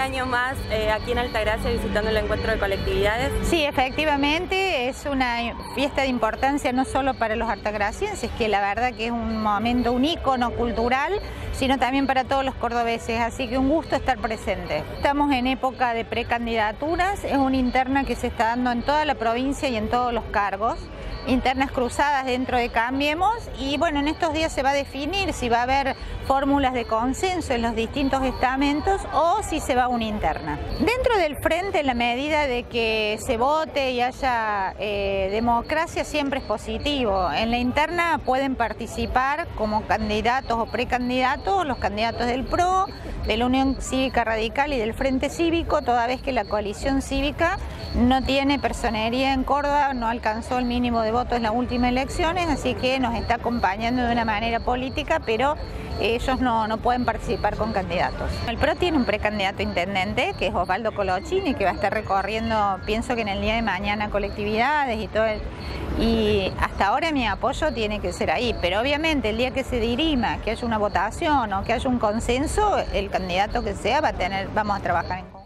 año más aquí en Altagracia visitando el encuentro de colectividades. Sí, efectivamente es una fiesta de importancia no solo para los altagracienses, que la verdad que es un momento, un ícono cultural, sino también para todos los cordobeses, así que un gusto estar presente. Estamos en época de precandidaturas, es una interna que se está dando en toda la provincia y en todos los cargos. Internas cruzadas dentro de Cambiemos y bueno, en estos días se va a definir si va a haber fórmulas de consenso en los distintos estamentos o si se va a una interna. Dentro del frente, en la medida de que se vote y haya democracia, siempre es positivo. En la interna pueden participar como candidatos o precandidatos los candidatos del PRO, de la Unión Cívica Radical y del Frente Cívico, toda vez que la coalición cívica no tiene personería en Córdoba, no alcanzó el mínimo de votos en las últimas elecciones, así que nos está acompañando de una manera política, pero ellos no pueden participar con candidatos. El PRO tiene un precandidato intendente, que es Osvaldo Colochini, que va a estar recorriendo, pienso que en el día de mañana, colectividades y todo y hasta ahora mi apoyo tiene que ser ahí, pero obviamente el día que se dirima, que haya una votación o que haya un consenso, el candidato que sea vamos a trabajar en conjunto.